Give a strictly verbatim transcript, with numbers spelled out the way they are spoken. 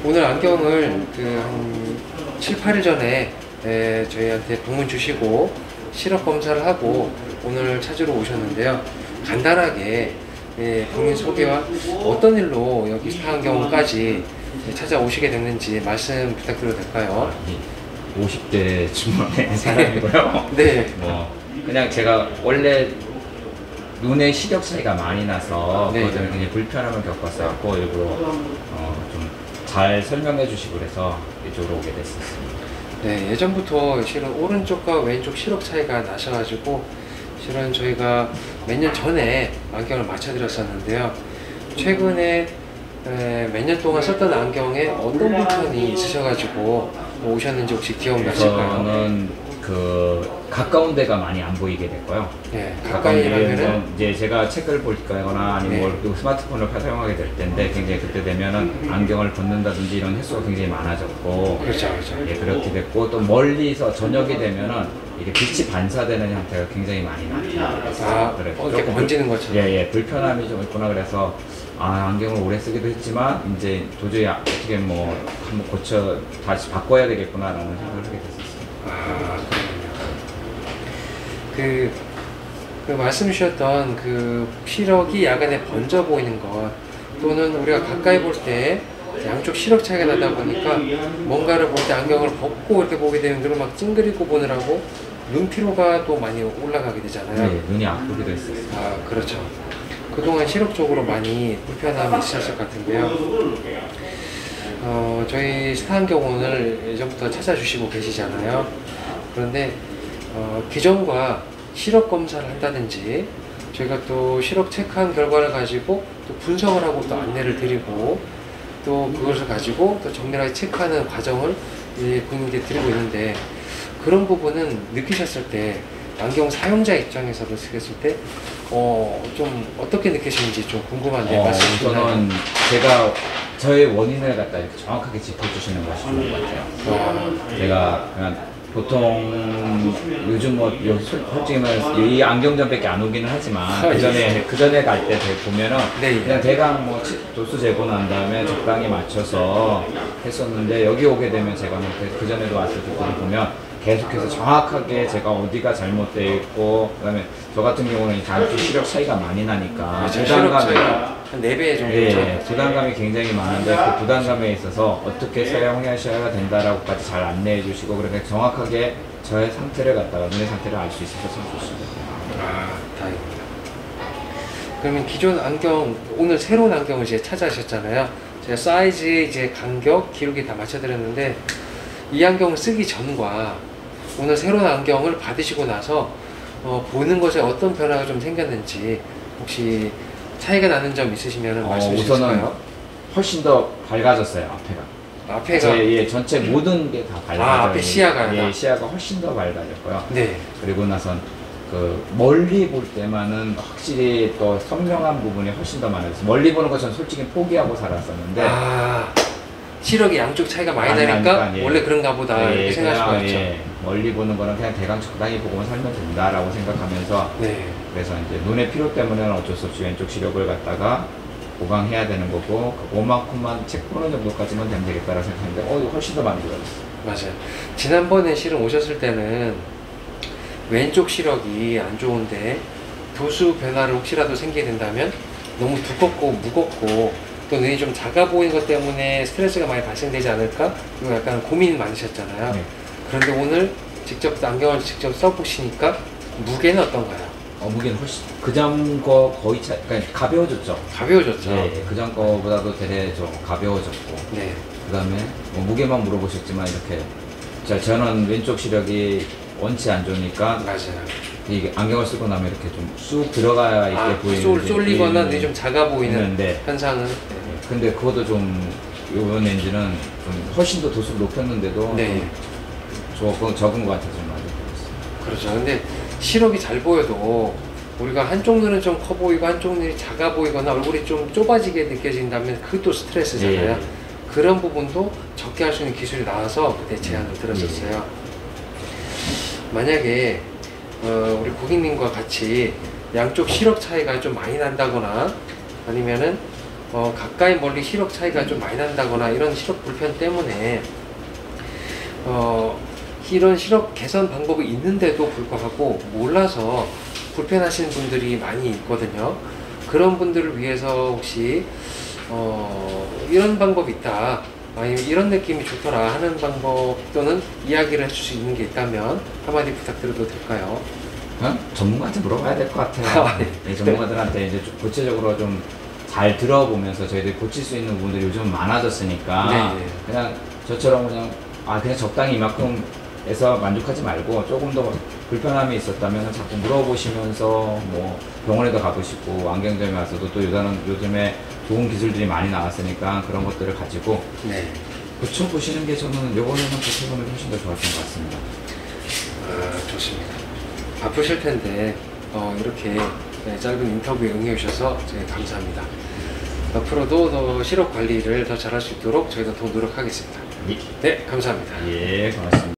오늘 안경을 그 한 칠, 팔 일 전에 에, 저희한테 방문 주시고 시력 검사를 하고 오늘 찾으러 오셨는데요. 간단하게 예, 본인 소개와 어떤 일로 여기 스타안경까지 찾아오시게 됐는지 말씀 부탁드려도 될까요? 오십 대 중반의 사람이고요. 네. 뭐 그냥 제가 원래 눈에 시력 차이가 많이 나서 네. 그것 때문에 굉장히 불편함을 겪었었고 일부러 어, 좀 잘 설명해 주시고 그래서 이쪽으로 오게 됐었습니다. 네, 예전부터 실은 오른쪽과 왼쪽 시력 차이가 나셔가지고 실은 저희가 몇 년 전에 안경을 맞춰드렸었는데요. 최근에 몇 년 동안 썼던 안경에 어떤 불편이 있으셔가지고 오셨는지 혹시 기억나실까요? 저는 그 가까운 데가 많이 안 보이게 됐고요. 네, 가까운 가까이라면은 데는 이제 제가 책을 볼 거나 아니면 네. 뭘 스마트폰을 사용하게 될 텐데 굉장히 그때 되면은 안경을 벗는다든지 이런 횟수가 굉장히 많아졌고, 그렇죠, 그렇죠. 예, 그렇게 됐고 또 멀리서 저녁이 되면은 이게 빛이 반사되는 형태가 굉장히 많이 나타나요. 아, 그래서 어, 이렇게 조금 번지는 것처럼. 예, 예, 불편함이 좀 있구나. 그래서 아, 안경을 오래 쓰기도 했지만 이제 도저히 어떻게 뭐 한번 고쳐 다시 바꿔야 되겠구나라는 생각을 하게 됐었어요. 아, 그, 그 말씀 주셨던 그 시력이 야간에 번져 보이는 것 또는 우리가 가까이 볼 때 양쪽 시력 차이가 나다 보니까 뭔가를 볼 때 안경을 벗고 이렇게 보게 되면 눈을 막 찡그리고 보느라고 눈 피로가 또 많이 올라가게 되잖아요. 네, 눈이 아프기도 했었어요. 아, 그렇죠. 그동안 시력적으로 많이 불편함이 있으셨을 것 같은데요. 어, 저희 스타안경원을 예전부터 찾아주시고 계시잖아요. 그런데 어, 기존과 시력 검사를 한다든지 저희가 또 시력 체크한 결과를 가지고 또 분석을 하고 또 안내를 드리고 또 그것을 가지고 또 정밀하게 체크하는 과정을 고객님께 드리고 있는데 그런 부분은 느끼셨을 때 안경 사용자 입장에서도 쓰겠을 때 어, 좀 어떻게 느끼시는지 좀 궁금한데 어, 말씀 주시나요? 우선은 제가 저의 원인을 갖다 이렇게 정확하게 짚어주시는 것이 좋은 것 같아요. 아, 제가 그냥 보통 요즘 뭐 여기 솔- 솔직히 말해서 이 안경점밖에 안 오기는 하지만 그 전에 그 전에 갈 때 보면은 네. 그냥 대강 뭐 치- 도수 재고 난 다음에 적당히 맞춰서 했었는데 여기 오게 되면 제가 그 전에도 왔을 때 보면 계속해서 정확하게 제가 어디가 잘못되어 있고 그다음에 저 같은 경우는 양쪽 시력 차이가 많이 나니까 시력 차이가 부담감이 한 네 배 정도 예, 죠 예, 부담감이 굉장히 많은데 그 부담감에 있어서 어떻게 사용하셔야 된다라고까지 잘 안내해 주시고 그렇게 정확하게 저의 상태를 갖다가 눈의 상태를 알 수 있어서 참 좋습니다. 아, 다행입니다. 그러면 기존 안경, 오늘 새로운 안경을 이제 찾아주셨잖아요. 제가 사이즈, 이제 간격, 기록이 다 맞춰드렸는데 이 안경을 쓰기 전과 오늘 새로운 안경을 받으시고 나서 어, 보는 것에 어떤 변화가 좀 생겼는지 혹시 차이가 나는 점 있으시면 어, 말씀해 우선은 주실까요? 훨씬 더 밝아졌어요. 앞에가. 앞에가 제, 예, 전체 모든 게 다 밝아져요. 아, 앞에 시야가요? 예, 시야가 훨씬 더 밝아졌고요. 네. 그리고 나선 그 멀리 볼 때만은 확실히 또 선명한 부분이 훨씬 더 많아졌어요. 멀리 보는 거 저는 솔직히 포기하고 살았었는데 아, 시력이 양쪽 차이가 많이 많이 나니까 나니까, 예. 원래 그런가 보다 예, 이렇게 생각하실 것 그냥, 같죠. 예, 멀리 보는 거는 그냥 대강 적당히 보고만 살면 된다라고 생각하면서 네. 그래서 이제 눈의 피로 때문에는 어쩔 수 없이 왼쪽 시력을 갖다가 보강해야 되는 거고 그만큼만 책 보는 정도까지만 되면 되겠다라고 생각했는데 어 이거 훨씬 더 많이 좋아졌어요. 맞아요. 지난번에 실은 오셨을 때는 왼쪽 시력이 안 좋은데 도수 변화를 혹시라도 생기게 된다면 너무 두껍고 무겁고 또 눈이 좀 작아 보이는 것 때문에 스트레스가 많이 발생되지 않을까? 이거 약간 고민 많으셨잖아요. 네. 그런데 오늘 직접 안경을 직접 써보시니까 무게는 어떤가요? 어, 무게는 훨씬 그전 거 거의 차, 그러니까 가벼워졌죠. 가벼워졌죠? 네, 그전 거보다도 되레 좀 가벼워졌고 네. 그다음에 뭐 무게만 물어보셨지만 이렇게 자 저는 왼쪽 시력이 원치 안 좋으니까 맞아요. 이게 안경을 쓰고 나면 이렇게 좀 쑥 들어가 있게 아, 보이는 쏠, 쏠리거나 눈이 좀 작아 보이는 있는데 현상은 네. 근데 그것도 좀 이번 렌즈는 좀 훨씬 더 도수를 높였는데도 네. 좀 적은, 적은 것 같아서 좀 많이 보였어요. 그렇죠. 근데 시력이 잘 보여도 우리가 한쪽 눈은 좀 커 보이고 한쪽 눈이 작아 보이거나 얼굴이 좀 좁아지게 느껴진다면 그것도 스트레스잖아요. 예. 그런 부분도 적게 할 수 있는 기술이 나와서 그때 제안을 드렸었어요. 만약에 어, 우리 고객님과 같이 양쪽 시력 차이가 좀 많이 난다거나 아니면은 어, 가까이 멀리 시력 차이가 좀 많이 난다거나 이런 시력 불편 때문에 어, 이런 시력 개선 방법이 있는데도 불구하고 몰라서 불편하신 분들이 많이 있거든요. 그런 분들을 위해서 혹시 어, 이런 방법이 있다, 아니면 이런 느낌이 좋더라 하는 방법 또는 이야기를 해줄 수 있는 게 있다면 한마디 부탁드려도 될까요? 어? 전문가한테 물어봐야 될 것 같아요. 아, 네. 네, 전문가들한테 이제 좀 구체적으로 좀 잘 들어보면서 저희들이 고칠 수 있는 부분들이 요즘 많아졌으니까 네, 네. 그냥 저처럼 그냥 아 그냥 적당히 이만큼 해서 만족하지 말고 조금 더 불편함이 있었다면 자꾸 물어보시면서 뭐 병원에도 가보시고 안경점에 와서도 또 요새는 요즘에 좋은 기술들이 많이 나왔으니까 그런 것들을 가지고 네. 고쳐보시는 게 저는 요번에는 고쳐보는 게 훨씬 더 좋았던 것 같습니다. 아, 좋습니다. 바쁘실 텐데 어, 이렇게 네, 짧은 인터뷰에 응해주셔서 저희 감사합니다. 앞으로도 더 시력 관리를 더 잘할 수 있도록 저희가 더 노력하겠습니다. 예, 네, 감사합니다. 예 고맙습니다.